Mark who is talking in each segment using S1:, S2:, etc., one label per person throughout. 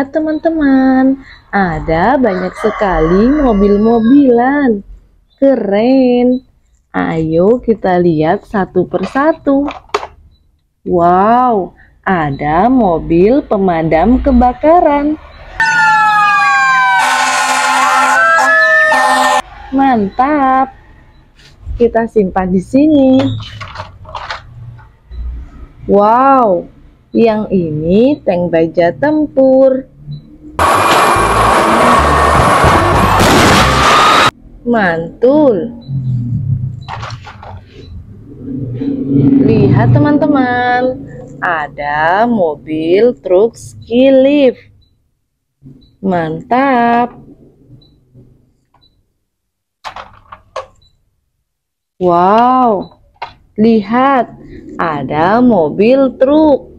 S1: Lihat teman-teman, ada banyak sekali mobil-mobilan. Keren. Ayo kita lihat satu persatu. Wow, ada mobil pemadam kebakaran. Mantap. Kita simpan di sini. Wow, yang ini tank baja tempur. Mantul. Lihat teman-teman, ada mobil truk ski lift. Mantap. Wow, lihat, ada mobil truk.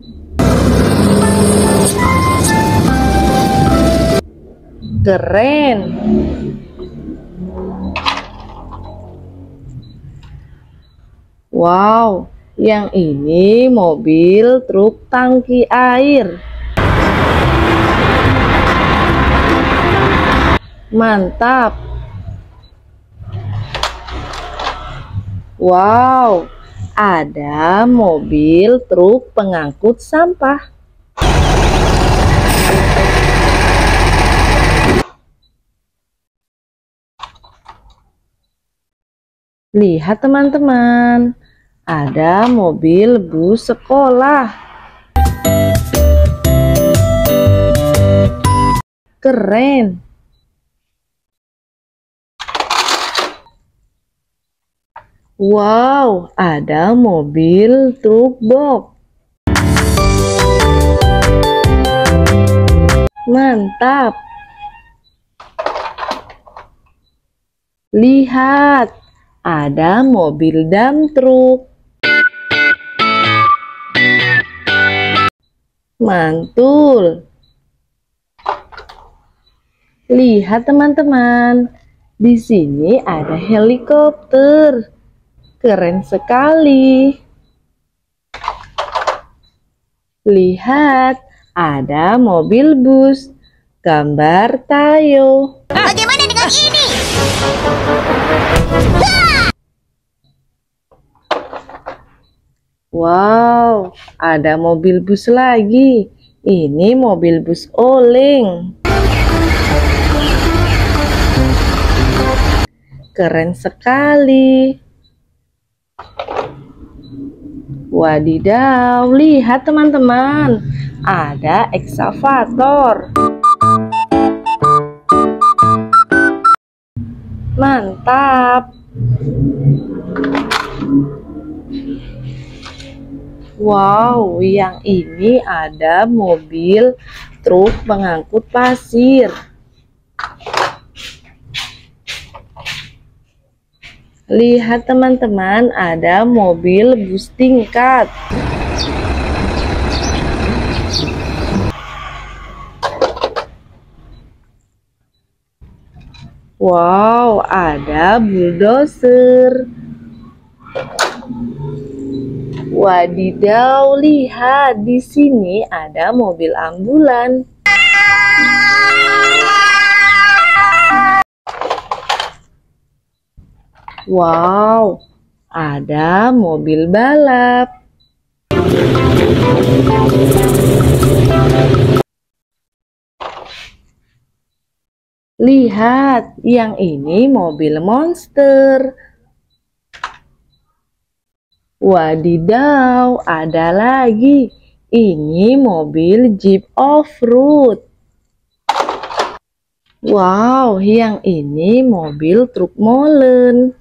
S1: Keren. Wow, yang ini mobil truk tangki air. Mantap. Wow, ada mobil truk pengangkut sampah. Lihat teman-teman, ada mobil bus sekolah. Keren. Wow, ada mobil truk box. Mantap. Lihat, ada mobil dump truk. Mantul. Lihat teman-teman, di sini ada helikopter. Keren sekali. Lihat, ada mobil bus. Gambar Tayo.
S2: Bagaimana dengan ini?
S1: Wow, ada mobil bus lagi. Ini mobil bus oleng. Keren sekali. Wadidaw, lihat teman-teman, ada ekskavator. Mantap. Wow, yang ini ada mobil truk pengangkut pasir. Lihat teman-teman, ada mobil bus tingkat. Wow, ada bulldozer. Wadidaw, lihat di sini ada mobil ambulan. Wow, ada mobil balap. Lihat, yang ini mobil monster. Wadidaw, ada lagi. Ini mobil Jeep off-road. Wow, yang ini mobil truk molen.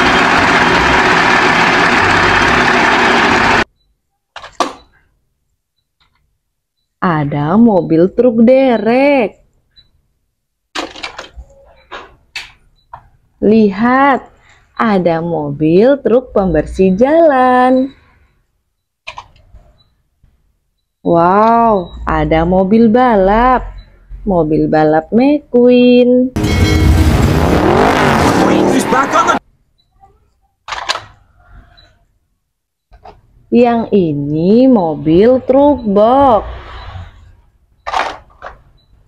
S1: Ada mobil truk derek. Lihat, ada mobil truk pembersih jalan. Wow, ada mobil balap. Mobil balap McQueen. Yang ini mobil truk box.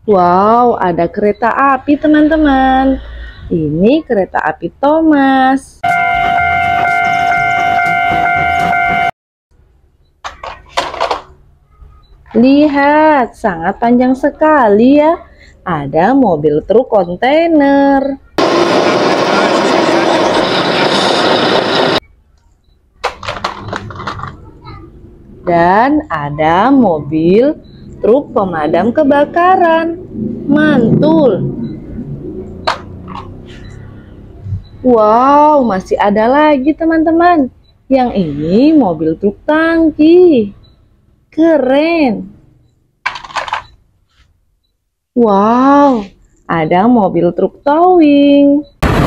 S1: Wow, ada kereta api teman-teman. Ini kereta api Thomas. Lihat, sangat panjang sekali ya. Ada mobil truk kontainer. Dan ada mobil truk pemadam kebakaran. Mantul. Wow, masih ada lagi teman-teman. Yang ini mobil truk tangki. Keren. Wow, ada mobil truk towing.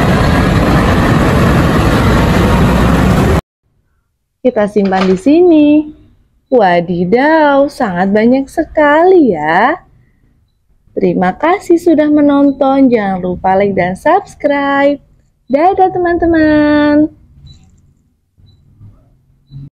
S1: Kita simpan di sini. Wadidaw, sangat banyak sekali ya. Terima kasih sudah menonton. Jangan lupa like dan subscribe. Dadah teman-teman.